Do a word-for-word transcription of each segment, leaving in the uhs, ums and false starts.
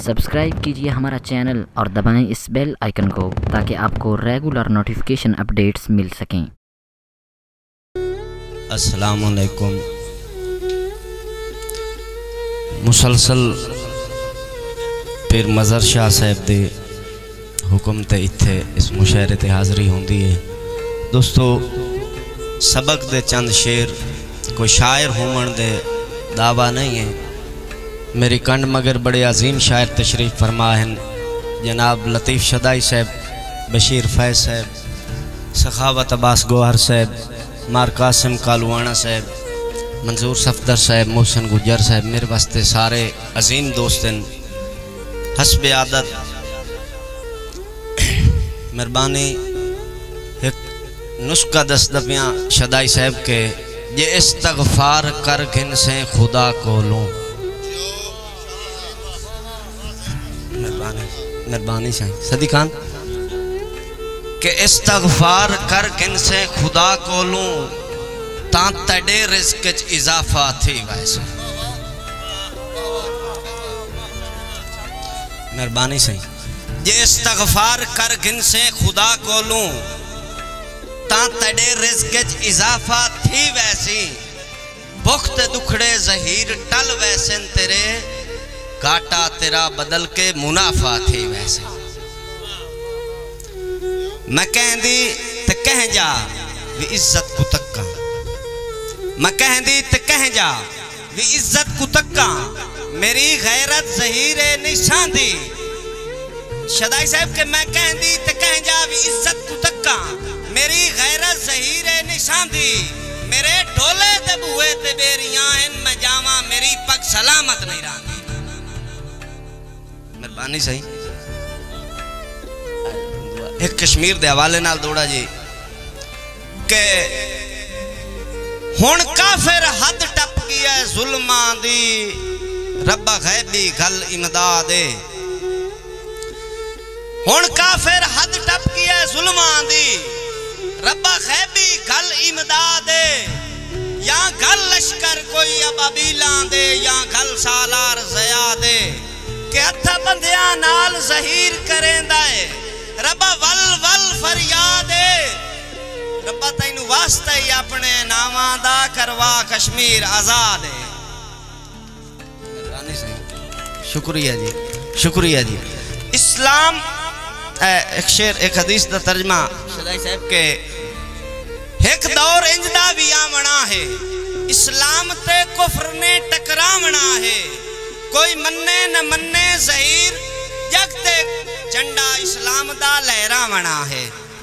Subscribe कीजिए हमारा channel और दबाएं इस बेल आइकन को ताकि आपको रेगुलर नोटिफिकेशन अपडेट्स मिल सकें। अस्सलाम वालेकुम। मुसलसल फिर मज़र शाह साहब दे हुक्म ते इत्थे इस मुशायरे ते हाज़री होंदी है। दोस्तों, सबक दे चंद शेर कोई शायर होमन दे दावा नहीं है। मेरी कंड मगर बड़े अजीम शायर तशरीफ़ फरमा हैं, जनाब लतीफ़ शदाई साहब, बशीर फैज़ साहब, सखावत अब्बास गोहर साहब, मार कासिम कालवाना साहब, मंजूर सफदर साहब, मोहसन गुजर साहब, मेरे वास्ते सारे अजीम दोस्त हैं। हस्ब आदत मेहरबानी एक नुस्खा दस दबियाँ शदाई साहब के, ये इस्तग़फ़ार कर घिन से खुदा को लूँ। मेहरबानी शाही सदी खान के इस्तग़फ़ार कर किन से खुदा को लूँ, ता तड़े रिज़्क़ च इज़ाफ़ा थी वैसे। मेहरबानी सही ये इस्तग़फ़ार कर किन से खुदा को लूँ, ता तड़े रिज़्क़ च इज़ाफ़ा थी वैसी। भुख्त दुखड़े ज़हीर टल वैसे तेरे, काटा तेरा बदल के मुनाफा थी वैसे। मैं कहंदी ते कह जा भी इज्जत को तक्का, मैं कहंदी ते कह जा भी इज्जत को तक्का, मेरी गैरत ज़हीरे निशान दी। शदाई साहब के मैं कहंदी ते कह जा भी इज्जत को तक्का, मेरी गैरत ज़हीरे निशान दी। मेरे ढोले ते बुए ते बेरियां हैं, मैं जावा मेरी पग सलामत नहीं रही। मेहरबानी सही एक कश्मीर दे हवाले नाल दौड़ा जी के हुण काफिर हद टप गया जुल्मां दी, रब्बा गैबी गल इमदाद। हुण काफिर हद टप गया जुल्मां दी, रब्बा गैबी गल इमदाद। या गल लश्कर कोई अबाबीलां दे, या गल सालार ज़या दे, के हथा बंदिया नाल ज़हीर करेंदा है। रब्बा वल वल फरियाद है, रब्बा तैनू वास्ता ही अपने नावां दा करवा कश्मीर आजाद है। शुक्रिया जी, शुक्रिया जी। इस्लाम एक शेर एक हदीस दा तर्जमा शदाई साहब के, एक दौर इंजदा भी आवना है, इस्लाम ते कुफ्र ने टकरावना है। कोई मन्ने न मन्ने ज़हीर, जगते झंडा इस्लाम दा लहरावना है।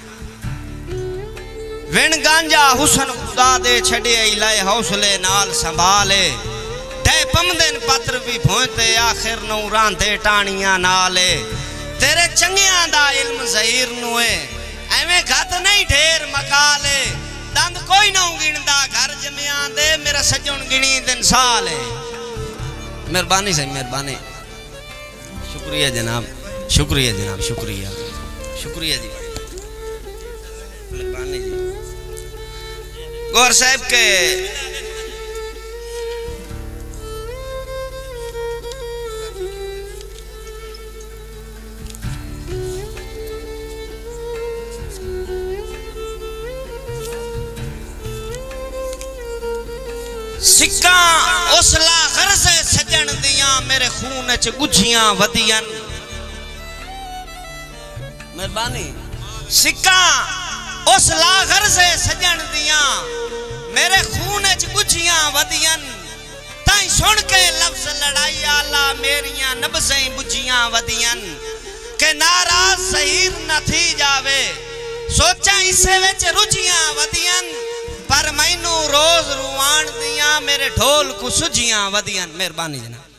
विण गांजा हुसन खुदा दे छड़े इलाए हौसले नाल संभाले, ते पमदन पत्र भी भोंते आखिर नौ रांधे टाणियां नाले। तेरे चंगियां दा इल्म ज़हीर नुए, एवें घत नहीं ढेर मकाले। दंद कोई ना गिणदा घर जमियां दे, मेरा सजन गिणी दिन साल है। मेहरबानी सही मेहरबानी, शुक्रिया जनाब, शुक्रिया जनाब, शुक्रिया शुक्रिया जी, मेहरबानी जी। गौर साहब के सिक्का उसला गर्ज़े सजन दियां, मेरे खून च गुझियां वदियन। मेहरबानी सिक्का उसला गर्ज़े सजन दियां, मेरे खून च गुझियां वदियन। ताई सुन के लफ्ज़ लड़ाई आला, मेरियां नब्ज़ें बुझियां वदियन। के नाराज ज़हीर न थी जावे, सोचा इसे विच रुझियां वदियन। पर मैनू रोज रुवान दियां, मेरे ढोल को सुझियां वदियन। मेहरबानी जनाब।